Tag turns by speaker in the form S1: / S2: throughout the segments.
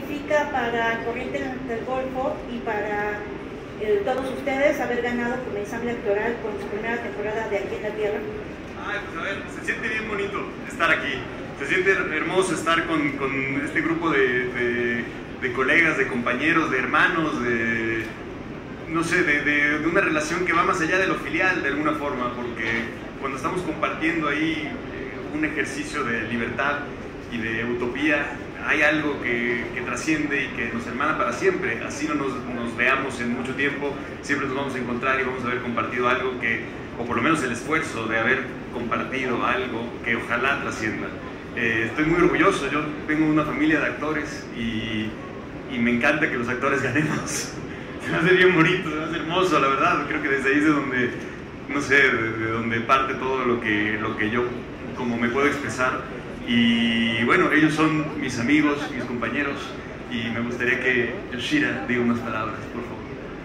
S1: significa para Corrientes del Golfo y para todos ustedes haber ganado con el ensamble actoral con su primera temporada de Aquí en la Tierra?
S2: Ay, pues a ver, se siente bien bonito estar aquí. Se siente hermoso estar con este grupo de colegas, de compañeros, de hermanos, no sé, de una relación que va más allá de lo filial de alguna forma, porque cuando estamos compartiendo ahí un ejercicio de libertad y de utopía, hay algo que trasciende y que nos hermana para siempre. Así no nos veamos en mucho tiempo, siempre nos vamos a encontrar y vamos a haber compartido algo que, o por lo menos el esfuerzo de haber compartido algo que ojalá trascienda. Estoy muy orgulloso, yo tengo una familia de actores y me encanta que los actores ganemos. Se me hace bien bonito, se me hace hermoso, la verdad. Creo que desde ahí es de donde, no sé, de donde parte todo lo que yo como me puedo expresar. Y bueno, ellos son mis amigos, mis compañeros, y me gustaría que Yoshira diga unas palabras, por favor.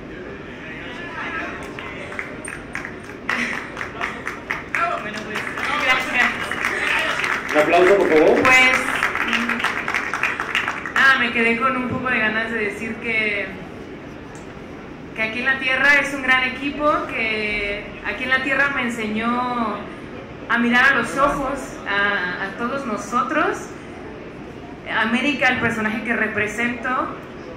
S3: Bueno, pues, gracias.
S4: Un aplauso, por favor.
S3: Pues, me quedé con un poco de ganas de decir que Aquí en la Tierra es un gran equipo, que Aquí en la Tierra me enseñó a mirar a los ojos a todos nosotros. América, el personaje que represento,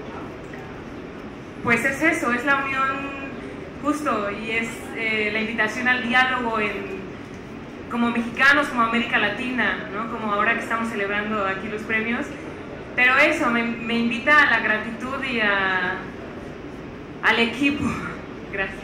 S3: pues es eso, es la unión justo y es la invitación al diálogo como mexicanos, como América Latina, ¿no? Como ahora que estamos celebrando aquí los premios, pero eso me invita a la gratitud y al equipo. Gracias.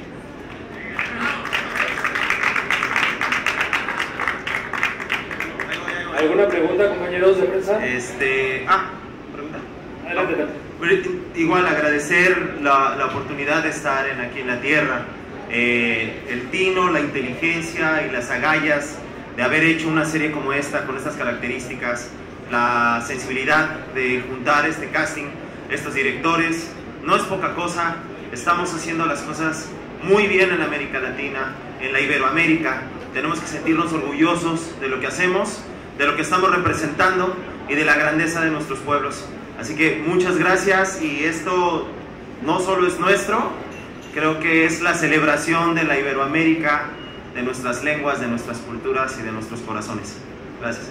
S4: ¿Alguna pregunta, compañeros de prensa?
S5: Pregunta.
S4: Adelante.
S5: Igual agradecer la oportunidad de estar aquí en la Tierra, el tino, la inteligencia y las agallas de haber hecho una serie como esta, con estas características, la sensibilidad de juntar este casting, estos directores, no es poca cosa. Estamos haciendo las cosas muy bien en América Latina, en la Iberoamérica. Tenemos que sentirnos orgullosos de lo que hacemos, de lo que estamos representando y de la grandeza de nuestros pueblos. Así que muchas gracias, y esto no solo es nuestro, creo que es la celebración de la Iberoamérica, de nuestras lenguas, de nuestras culturas y de nuestros corazones. Gracias.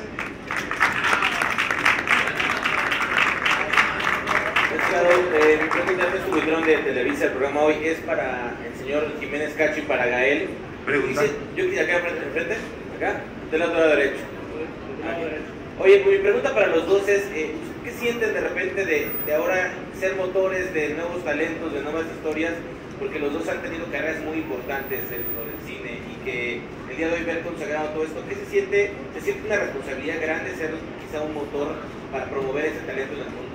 S6: Mi pregunta no es su guión de Televisa, el programa hoy es para el señor Jiménez Cacho y para Gael.
S5: Pregunta.
S6: Yo quisiera acá enfrente, acá, del otro lado derecho. Oye, mi pregunta para los dos es, ¿qué sienten de repente de ahora ser motores de nuevos talentos, de nuevas historias? Porque los dos han tenido carreras muy importantes dentro del cine y que el día de hoy ver consagrado todo esto, ¿qué se siente? ¿Se siente una responsabilidad grande ser quizá un motor para promover ese talento en el mundo?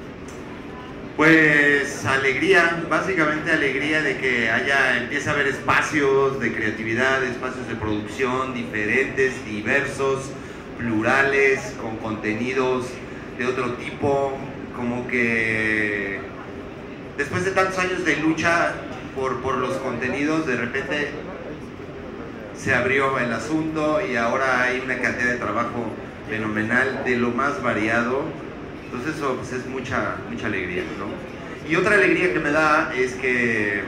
S5: Pues alegría, básicamente alegría de que empiece a haber espacios de creatividad, espacios de producción diferentes, diversos, plurales, con contenidos de otro tipo, como que después de tantos años de lucha por los contenidos, de repente se abrió el asunto y ahora hay una cantidad de trabajo fenomenal, de lo más variado. Entonces eso pues, es mucha alegría, ¿no? Y otra alegría que me da es que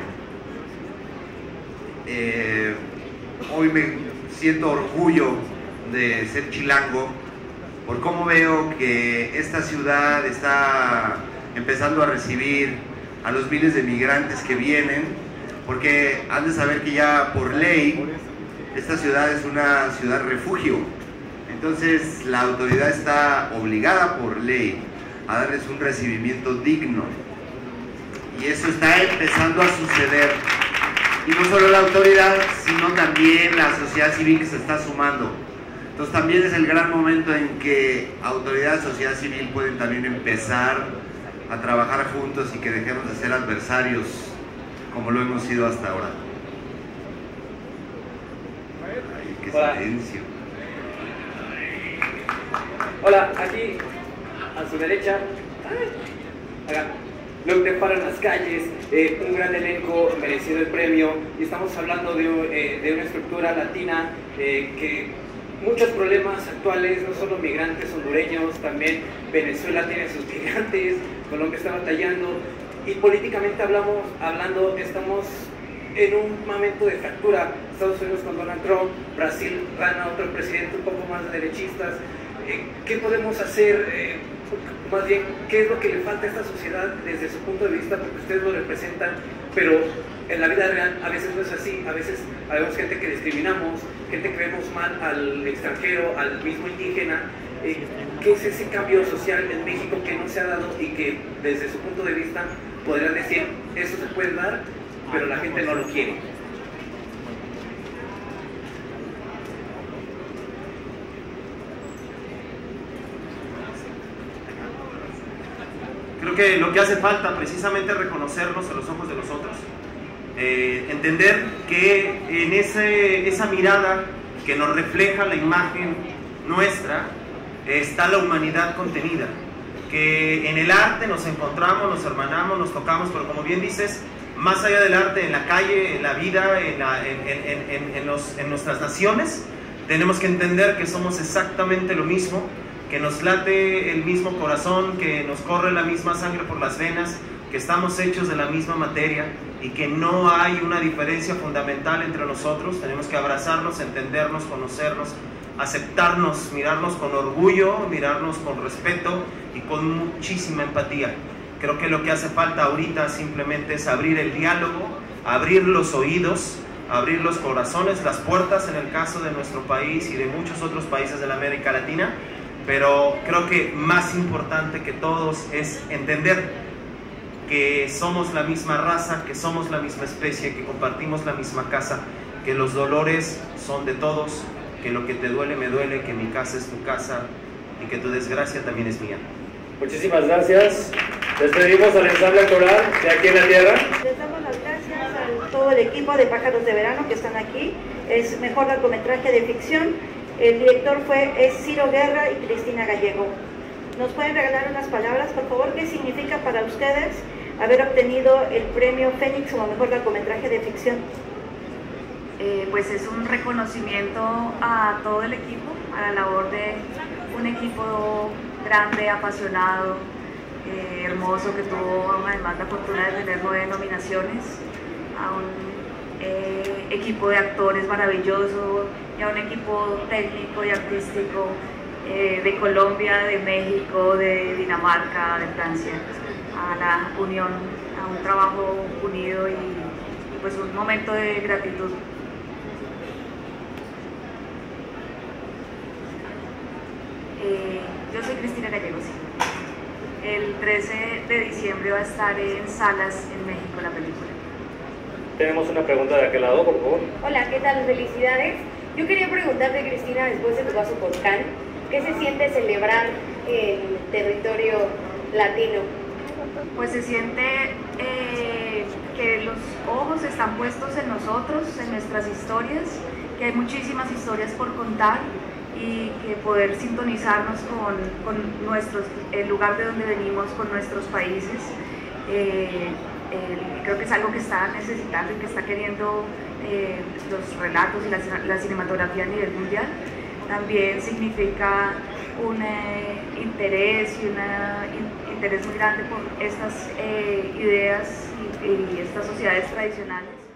S5: hoy me siento orgullo de ser chilango por cómo veo que esta ciudad está empezando a recibir a los miles de migrantes que vienen, porque han de saber que ya por ley esta ciudad es una ciudad refugio. Entonces la autoridad está obligada por ley a darles un recibimiento digno, y eso está empezando a suceder, y no solo la autoridad sino también la sociedad civil que se está sumando. Entonces también es el gran momento en que autoridad y sociedad civil pueden también empezar a trabajar juntos y que dejemos de ser adversarios como lo hemos sido hasta ahora. Ay, qué silencio.
S4: Hola, aquí a su derecha, acá, Luke de Paro en las calles, un gran elenco, merecido el premio, y estamos hablando de una estructura latina que muchos problemas actuales, no solo migrantes hondureños, también Venezuela tiene sus migrantes, Colombia está batallando, y políticamente hablando estamos en un momento de fractura. Estados Unidos con Donald Trump, Brasil gana otro presidente un poco más de derechistas. ¿Qué podemos hacer? Más bien, ¿qué es lo que le falta a esta sociedad desde su punto de vista? Porque ustedes lo representan, pero en la vida real a veces no es así. A veces vemos gente que discriminamos, gente que vemos mal al extranjero, al mismo indígena. ¿Qué es ese cambio social en México que no se ha dado y que desde su punto de vista podrían decir, eso se puede dar, pero la gente no lo quiere?
S2: Creo que lo que hace falta precisamente es reconocernos a los ojos de los otros, entender que en esa mirada que nos refleja la imagen nuestra está la humanidad contenida, que en el arte nos encontramos, nos hermanamos, nos tocamos, pero como bien dices, más allá del arte, en la calle, en la vida, en nuestras naciones, tenemos que entender que somos exactamente lo mismo, que nos late el mismo corazón, que nos corre la misma sangre por las venas, que estamos hechos de la misma materia y que no hay una diferencia fundamental entre nosotros. Tenemos que abrazarnos, entendernos, conocernos, aceptarnos, mirarnos con orgullo, mirarnos con respeto y con muchísima empatía. Creo que lo que hace falta ahorita simplemente es abrir el diálogo, abrir los oídos, abrir los corazones, las puertas en el caso de nuestro país y de muchos otros países de la América Latina. Pero creo que más importante que todos es entender que somos la misma raza, que somos la misma especie, que compartimos la misma casa, que los dolores son de todos, que lo que te duele me duele, que mi casa es tu casa y que tu desgracia también es mía.
S7: Muchísimas gracias. Despedimos al ensamble coral de Aquí en la Tierra.
S1: Les damos las gracias a todo el equipo de Pájaros de Verano que están aquí. Es mejor largometraje de ficción. El director es Ciro Guerra y Cristina Gallego. ¿Nos pueden regalar unas palabras, por favor? ¿Qué significa para ustedes haber obtenido el premio Fénix como mejor largometraje de ficción?
S8: Pues es un reconocimiento a todo el equipo, a la labor de un equipo grande, apasionado, hermoso, que tuvo además la fortuna de tener 9 nominaciones, a un equipo de actores maravilloso y a un equipo técnico y artístico de Colombia, de México, de Dinamarca, de Francia, a la unión, a un trabajo unido y pues un momento de gratitud. Yo soy Cristina Gallego, sí. El 13 de diciembre va a estar en salas en México la película.
S7: Tenemos una pregunta de aquel lado, por favor.
S9: Hola, ¿qué tal? Felicidades. Yo quería preguntarte, Cristina, después de tu paso por Cannes, ¿qué se siente celebrar el territorio latino?
S8: Pues se siente que los ojos están puestos en nosotros, en nuestras historias, que hay muchísimas historias por contar y que poder sintonizarnos con el lugar de donde venimos, con nuestros países. Creo que es algo que está necesitando y que está queriendo los relatos y la cinematografía a nivel mundial. También significa un interés y un interés muy grande por estas ideas y estas sociedades tradicionales.